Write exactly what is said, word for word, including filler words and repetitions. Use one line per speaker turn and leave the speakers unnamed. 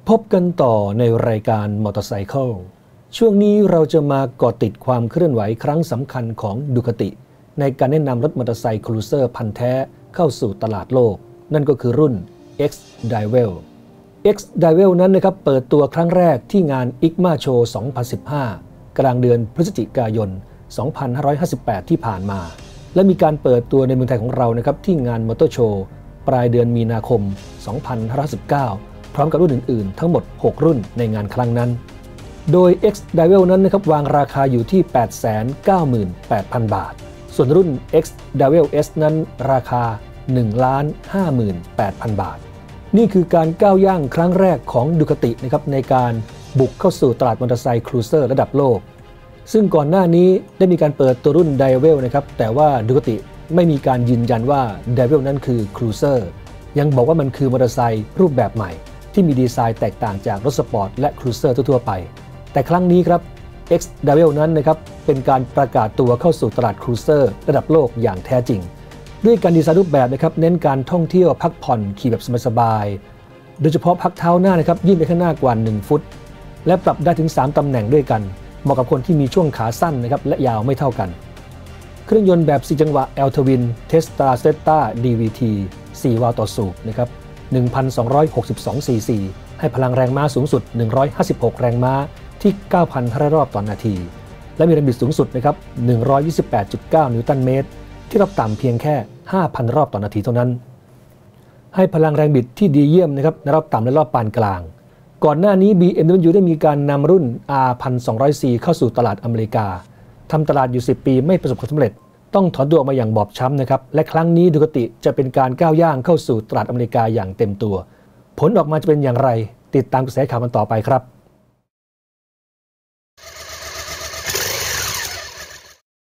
พบกันต่อในรายการมอเตอร์ไซค์ช่วงนี้เราจะมาเกาะติดความเคลื่อนไหวครั้งสำคัญของดูคาติในการแนะนำรถมอเตอร์ไซค์ครูเซอร์พันธุ์แท้เข้าสู่ตลาดโลกนั่นก็คือรุ่น X Divel X Divel นั้นนะครับเปิดตัวครั้งแรกที่งาน อี ซี เอ็ม เอ Show สองพันสิบห้ากลางเดือนพฤศจิกายน สองพันห้าร้อยห้าสิบแปด ที่ผ่านมาและมีการเปิดตัวในเมืองไทยของเรานะครับที่งานมอเตอร์โชว์ปลายเดือนมีนาคม สองพันห้าร้อยสิบเก้า พร้อมกับรุ่นอื่นๆทั้งหมดหกรุ่นในงานครั้งนั้นโดย X Divel นั้นนะครับวางราคาอยู่ที่ แปดแสนเก้าหมื่นแปดพัน บาทส่วนรุ่น X Divel S นั้นราคา หนึ่งล้านห้าหมื่นแปดพัน บาทนี่คือการก้าวย่างครั้งแรกของดูคาตินะครับในการบุกเข้าสู่ตลาดมอเตอร์ไซค์ครูเซอร์ระดับโลกซึ่งก่อนหน้านี้ได้มีการเปิดตัวรุ่น Divel นะครับแต่ว่าดูคาติไม่มีการยืนยันว่า Divel นั้นคือครูเซอร์ยังบอกว่ามันคือมอเตอร์ไซค์รูปแบบใหม่ที่มีดีไซน์แตกต่างจากรถสปอร์ตและครูเซอร์ทั่วไปแต่ครั้งนี้ครับ X Divel นั้นนะครับเป็นการประกาศตัวเข้าสู่ตลาดครูเซอร์ระดับโลกอย่างแท้จริงด้วยการดีไซน์รูปแบบนะครับเน้นการท่องเที่ยวพักผ่อนขี่แบบสบายๆโดยเฉพาะพักเท้าหน้านะครับยื่นไปข้างหน้ากว่าหนึ่งฟุตและปรับได้ถึงสามตำแหน่งด้วยกันเหมาะกับคนที่มีช่วงขาสั้นนะครับและยาวไม่เท่ากันเครื่องยนต์แบบสี่จังหวะ L Twin Tesla Zeta ดี วี ที สี่วาล์วต่อสูบนะครับ หนึ่งพันสองร้อยหกสิบสอง ซี ซี ให้พลังแรงม้าสูงสุดหนึ่งร้อยห้าสิบหกแรงม้าที่ เก้าพันห้าร้อย รอบต่อนาทีและมีแรงบิดสูงสุดนะครับ หนึ่งร้อยยี่สิบแปดจุดเก้า นิวตันเมตรที่รอบต่ำเพียงแค่ ห้าพัน รอบต่อนาทีเท่านั้นให้พลังแรงบิดที่ดีเยี่ยมนะครับในรอบต่ำและรอบปานกลางก่อนหน้านี้ บี เอ็ม ดับเบิลยู ได้มีการนำรุ่น อาร์ หนึ่งพันสองร้อยซี เข้าสู่ตลาดอเมริกาทำตลาดอยู่สิบปีไม่ประสบความสำเร็จต้องถอนตัวออกมาอย่างบอบช้ำนะครับและครั้งนี้ดูคาติจะเป็นการก้าวย่างเข้าสู่ตลาดอเมริกาอย่างเต็มตัวผลออกมาจะเป็นอย่างไรติดตามกระแสข่าวกันต่อไปครับ